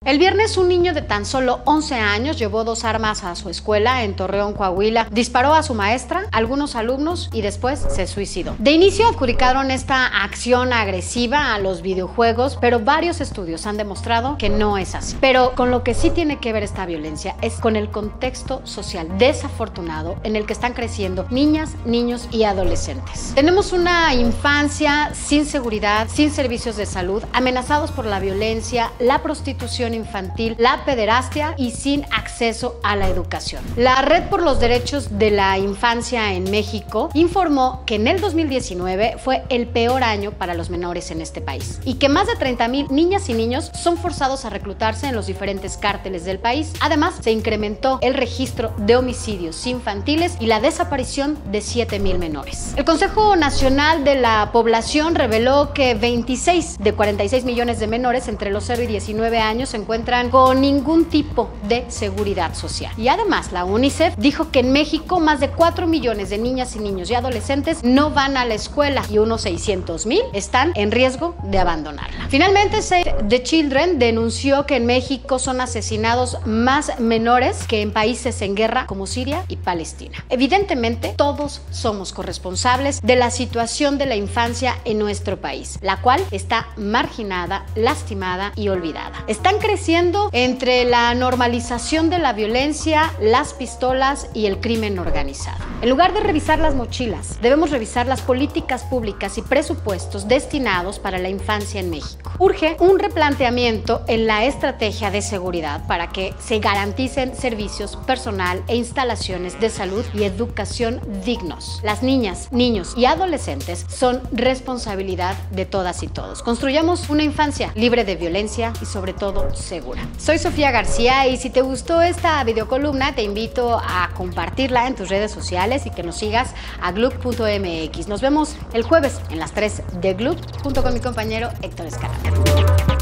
El viernes, un niño de tan solo 11 años llevó 2 armas a su escuela en Torreón, Coahuila, disparó a su maestra, algunos alumnos y después se suicidó. De inicio adjudicaron esta acción agresiva a los videojuegos, pero varios estudios han demostrado que no es así. Pero con lo que sí tiene que ver esta violencia es con el contexto social desafortunado en el que están creciendo niñas, niños y adolescentes. Tenemos una infancia sin seguridad, sin servicios de salud, amenazados por la violencia, la prostitución infantil, la pederastia y sin acceso a la educación. La Red por los Derechos de la Infancia en México informó que en el 2019 fue el peor año para los menores en este país y que más de 30,000 niñas y niños son forzados a reclutarse en los diferentes cárteles del país. Además, se incrementó el registro de homicidios infantiles y la desaparición de 7,000 menores. El Consejo Nacional de la Población reveló que 26 de 46 millones de menores entre los 0 y 19 años se encuentran con ningún tipo de seguridad social. Y además, la UNICEF dijo que en México más de 4 millones de niñas y niños y adolescentes no van a la escuela y unos 600,000 están en riesgo de abandonarla. Finalmente, Save the Children denunció que en México son asesinados más menores que en países en guerra como Siria y Palestina. Evidentemente, todos somos corresponsables de la situación de la infancia en nuestro país, la cual está marginada, lastimada y olvidada. Están creciendo entre la normalización de la violencia, las pistolas y el crimen organizado. En lugar de revisar las mochilas, debemos revisar las políticas públicas y presupuestos destinados para la infancia en México. Urge un replanteamiento en la estrategia de seguridad para que se garanticen servicios, personal e instalaciones de salud y educación dignos. Las niñas, niños y adolescentes son responsabilidad de todas y todos. Construyamos una infancia libre de violencia y sobre todo segura. Soy Sofía García y si te gustó esta videocolumna te invito a compartirla en tus redes sociales y que nos sigas a glub.mx. Nos vemos el jueves en las 3 de Glub junto con mi compañero Héctor Escalante.